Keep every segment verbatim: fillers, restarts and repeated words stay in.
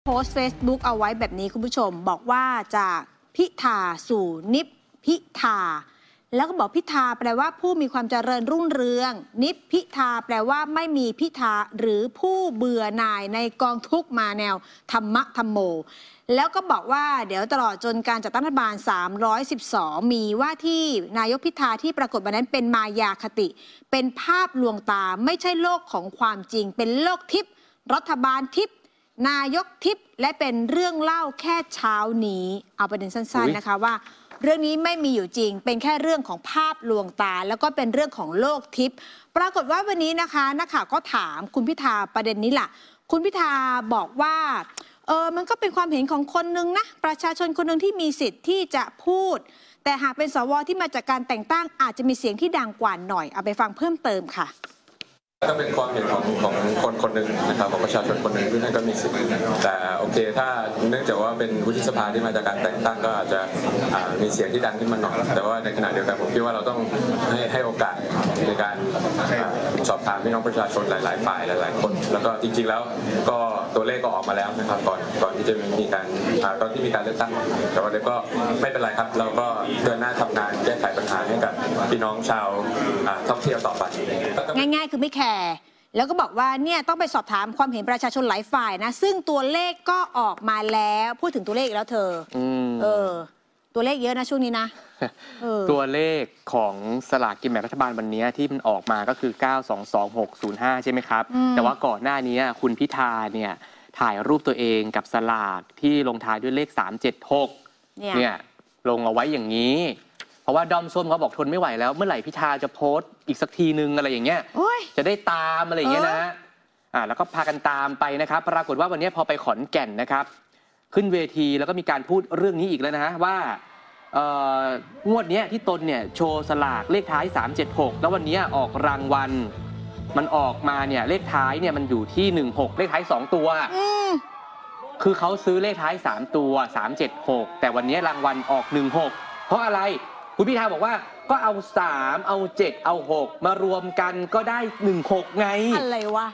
สต์ Facebook เอาไว้แบบนี้คุณผู้ชมบอกว่าจากพิธาสู่นิพพิธาแล้วก็บอกพิธาแปลว่าผู้มีความเจริญรุ่งเรืองนิพพิธาแปลว่าไม่มีพิธาหรือผู้เบื่อหน่ายในกองทุกมาแนวธรรมะธรรมโมแล้วก็บอกว่าเดี๋ยวตลอดจนการจัดตั้งรัฐบาลสามร้อยสิบสองมีว่าที่นายกพิธาที่ปรากฏวันนั้นเป็นมายาคติเป็นภาพลวงตาไม่ใช่โลกของความจริงเป็นโลกทิพย์รัฐบาลทิพย์นายกทิพย์และเป็นเรื่องเล่าแค่เช้านี้เอาประเด็นสั้นๆนะคะว่าเรื่องนี้ไม่มีอยู่จริงเป็นแค่เรื่องของภาพลวงตาแล้วก็เป็นเรื่องของโลกทิพย์ปรากฏว่าวันนี้นะคะนักข่าวก็ถามคุณพิธาประเด็นนี้แหละคุณพิธาบอกว่าเออมันก็เป็นความเห็นของคนนึงนะประชาชนคนนึงที่มีสิทธิ์ที่จะพูดแต่หากเป็นสวที่มาจากการแต่งตั้งอาจจะมีเสียงที่ดังกว่าหน่อยเอาไปฟังเพิ่มเติมค่ะก็เป็นความเห็นของของคนคนหนึ่งนะครับของประชาชนคนหนึ่งที่นั่นก็มีสิทธิ์แต่โอเคถ้าเนื่องจากว่าเป็นวุฒิสภาที่มาจากการแต่งตั้งก็อาจจะมีเสียงที่ดังขึ้นมาหน่อยแต่ว่าในขณะเดียวกันผมคิดว่าเราต้องให้ให้โอกาสในการสอบถามพี่น้องประชาชนหลายๆฝ่ายหลายๆคนแล้วก็จริงๆแล้วก็ตัวเลขก็ออกมาแล้วนะครับก่อนก่อนที่จะมีการตอนที่มีการเลือกตั้งแต่ว่าเดี๋ยวก็ไม่เป็นไรครับเราก็เดินหน้าทำงานแก้ไขปัญหาให้กับพี่น้องชาวท่องเที่ยวต่อไปง่ายๆคือไม่แคร์แล้วก็บอกว่าเนี่ยต้องไปสอบถามความเห็นประชาชนหลายฝ่ายนะซึ่งตัวเลขก็ออกมาแล้วพูดถึงตัวเลขแล้วเธอเออตัวเลขเยอะนะช่วงนี้นะตัวเลขของสลากกินแบ่งรัฐบาลวันนี้ที่มันออกมาก็คือเก้า สอง สอง หก ศูนย์ ห้าใช่ไหมครับแต่ว่าก่อนหน้านี้คุณพิธาเนี่ยถ่ายรูปตัวเองกับสลากที่ลงท้ายด้วยเลขสาม เจ็ด หกเนี่ยลงเอาไว้อย่างนี้เพราะว่าดอมส้มเขาบอกทนไม่ไหวแล้วเมื่อไหร่พิธาจะโพสต์อีกสักทีนึงอะไรอย่างเงี้ยจะได้ตามอะไรอย่างเงี้ยนะอ่าแล้วก็พากันตามไปนะครับปรากฏว่าวันนี้พอไปขอนแก่นนะครับขึ้นเวทีแล้วก็มีการพูดเรื่องนี้อีกแล้วนะฮะว่างวดนี้ที่ตนเนี่ยโชว์สลากเลขท้ายสาม เจ็ด หกแล้ววันนี้ออกรางวัลมันออกมาเนี่ยเลขท้ายเนี่ยมันอยู่ที่หนึ่งหกเลขท้ายสองตัวคือเขาซื้อเลขท้ายสามตัวสาม เจ็ด หกแต่วันนี้รางวัลออกหนึ่งหกเพราะอะไรคุณพิธาบอกว่าก็เอาสามเอาเจ็ดเอาหกมารวมกันก็ได้หนึ่งหกไงอะไรวะ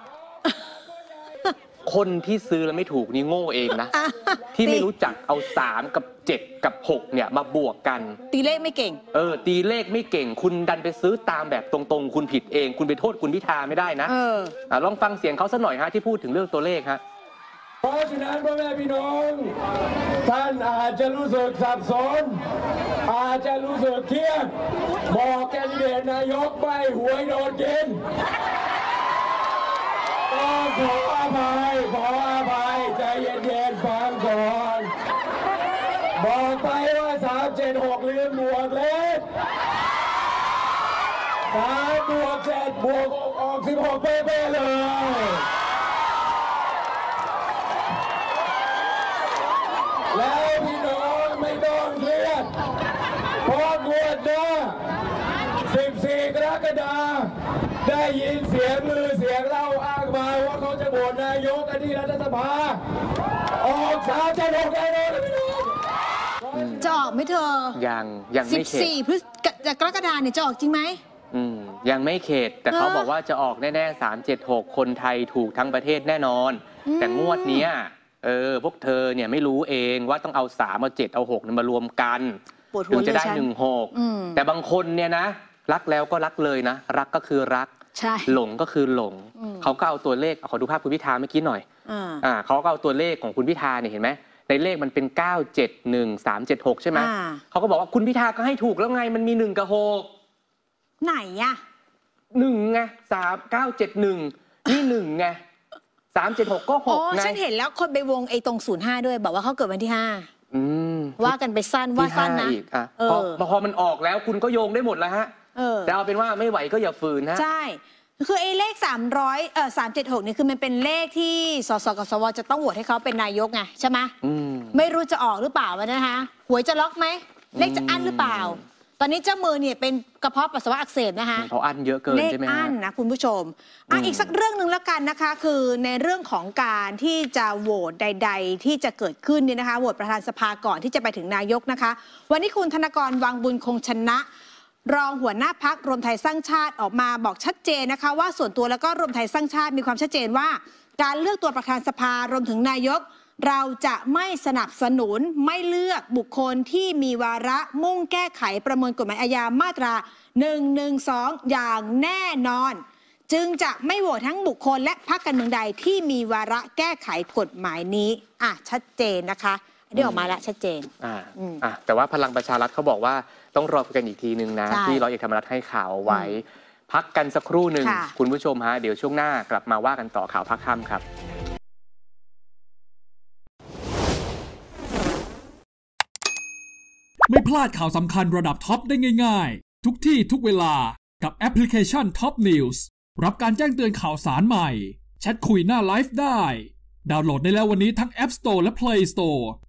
คนที่ซื้อแล้วไม่ถูกนี่โง่เองนะที่ไม่รู้จักเอาสามกับเจ็ดกับหกเนี่ยมาบวกกันตีเลขไม่เก่งเออตีเลขไม่เก่งคุณดันไปซื้อตามแบบตรงๆคุณผิดเองคุณไปโทษคุณพิธาไม่ได้นะเออลองฟังเสียงเขาสักหน่อยฮะที่พูดถึงเรื่องตัวเลขฮะเพราะฉะนั้นพ่อแม่พี่น้องท่านอาจจะรู้สึกสับสนอาจจะรู้สึกเครียดบอกแคนดิเดตนายกไปหวยโดนกินต้องขออภัยขออภัยใจเย็นๆฟังก่อนบอกไปว่าสาม เจ็ด หกลืมบวกเลขสามบวกเจ็ดบวกออกสิบหกเป๊ะๆเลยแล้วพี่น้องไม่ต้องเครียดเพราะงวดหน้าสิบสี่กรกฎาคมได้ยินเสียงลือเสียงเล่าอ้างมาว่าเขาจะโหวตนายกอันนี้รัฐสภาออกสามเจ็ดหกแน่นอนพี่น้องจะออกไหมเธอยังยังไม่เข็ดสิบสี่พฤศจิกายนเนี่ยจะออกจริงไหมอืมยังไม่เข็ดแต่เขาบอกว่าจะออกแน่ๆสาม เจ็ด หกคนไทยถูกทั้งประเทศแน่นอนแต่งวดนี้เออพวกเธอเนี่ยไม่รู้เองว่าต้องเอาสามเอาเจ็ดเอาหกมารวมกันถึงจะได้หนึ่งหกแต่บางคนเนี่ยนะรักแล้วก็รักเลยนะรักก็คือรักหลงก็คือหลงเขาก็เอาตัวเลขขอดูภาพคุณพิธาเมื่อกี้หน่อยอ่าเขาก็เอาตัวเลขของคุณพิธาเนี่ยเห็นไหมในเลขมันเป็นเก้า เจ็ด หนึ่ง สาม เจ็ด หกใช่ไหมเขาก็บอกว่าคุณพิธาก็ให้ถูกแล้วไงมันมีหนึ่งกับหกไหนอะหนึ่งไงสามเก้าเจ็ดหนึ่งนี่หนึ่งไงสามเจ็ดหกก็หกไงฉันเห็นแล้วคนไปวงไอ้ตรงศูนย์ห้าด้วยบอกว่าเขาเกิดวันที่ห้าว่ากันไปสั้นว่าสั้นนะพอพอมันออกแล้วคุณก็โยงได้หมดแล้วฮะแต่เอาเป็นว่าไม่ไหวก็อย่าฝืนนะใช่คือไอ้เลขสามร้อยเออสามเจ็ดหกนี่คือมันเป็นเลขที่สสกับสวจะต้องโหวตให้เขาเป็นนายกไงใช่ไหมไม่รู้จะออกหรือเปล่านะคะหวยจะล็อกไหมเลขจะอั้นหรือเปล่าตอนนี้เจ้ามือเนี่ยเป็นกระเพาะปัสสาวะอักเสบนะคะเขาอั้นเยอะเกินใช่ไหมเลขอั้นนะคุณผู้ชมอ่ะอีกสักเรื่องหนึ่งแล้วกันนะคะคือในเรื่องของการที่จะโหวตใดๆที่จะเกิดขึ้นเนี่ยนะคะโหวตประธานสภาก่อนที่จะไปถึงนายกนะคะวันนี้คุณธนกรวังบุญคงชนะรองหัวหน้าพรรครวมไทยสร้างชาติออกมาบอกชัดเจนนะคะว่าส่วนตัวแล้วก็รวมไทยสร้างชาติมีความชัดเจนว่าการเลือกตัวประธานสภารวมถึงนายกเราจะไม่สนับสนุนไม่เลือกบุคคลที่มีวาระมุ่งแก้ไขประมวลกฎหมายอาญามาตราหนึ่งหนึ่งสองอย่างแน่นอนจึงจะไม่โหวตทั้งบุคคลและพรรคการเมืองใดที่มีวาระแก้ไขกฎหมายนี้อ่ะชัดเจนนะคะอันนี้ออกมาแล้วชัดเจนอ่าอ่ะแต่ว่าพลังประชารัฐเขาบอกว่าต้องรอคุยกันอีกทีนึงนะที่ร้อยเอกธรรมนัฐให้ข่าวไว้พักกันสักครู่หนึ่งคุณผู้ชมฮะเดี๋ยวช่วงหน้ากลับมาว่ากันต่อข่าวภาคค่ำครับไม่พลาดข่าวสำคัญระดับท็อปได้ง่ายๆทุกที่ทุกเวลากับแอปพลิเคชัน Top News รับการแจ้งเตือนข่าวสารใหม่แชทคุยหน้าไลฟ์ได้ดาวน์โหลดได้แล้ววันนี้ทั้ง App Store และ Play Store